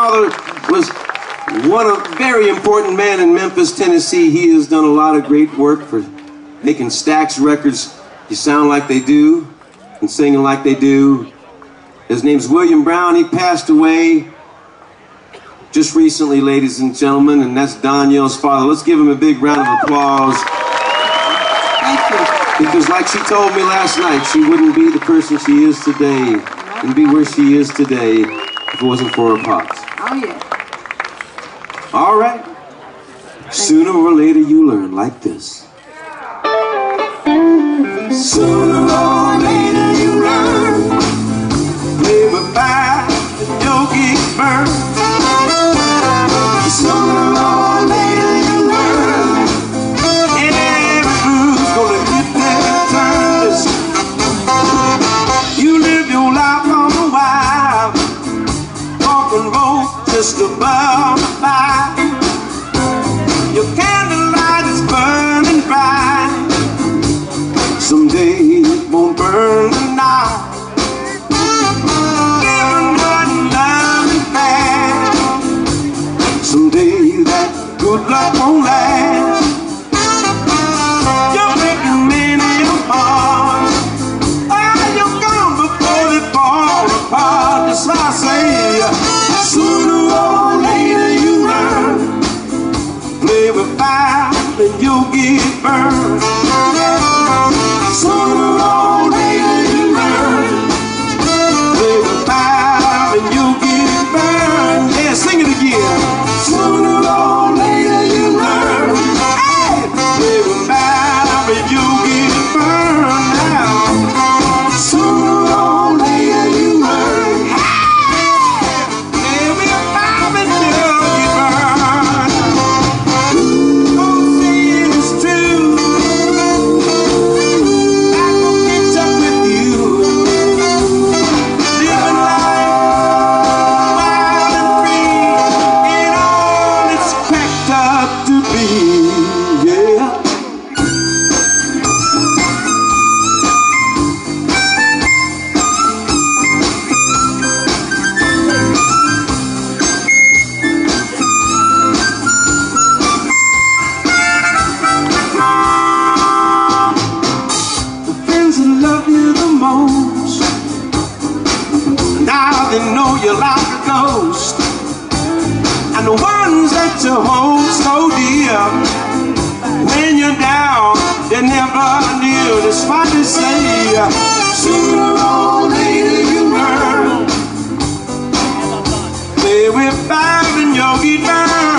father was a very important man in Memphis, Tennessee. He has done a lot of great work for making Stax records. You sound like they do and singing like they do. His name's William Brown. He passed away just recently, ladies and gentlemen, and that's Danielle's father. Let's give him a big round of applause. Thank you. Because like she told me last night, she wouldn't be the person she is today and be where she is today if it wasn't for her pops. Oh, yeah. All right. Sooner or later you learn like this. Sooner or later you learn. Play with fire and you'll get burned. Sooner or later you learn. Every blue's gonna get their turn. Listen. You live your life on the wild, rock and roll just above the fire. Your candlelight is burning bright. Someday it won't burn tonight. Never nothing love is bad. Someday that good luck won't last. You're making many hearts. Oh, you're gone before they fall apart. That's why I say, sooner or later you learn. Play with fire and you'll get burned. Sooner or later you learn. Play with fire and you'll get burned. Yeah, sing it again. Sooner or later you learn. Hey! Play with fire and you'll get burned now. Sooner or later you learn. Hey! Play with fire and you'll get burned. Oh, say it's true. I will catch up with you. Living life wild and free ain't all it's cracked up to be. Yeah. The friends that love you the most, now they know you like a ghost. And the ones that you hold so dear, when you're down, they're never near. That's why they say, sooner or later you learn. Play with fire and you'll get burned.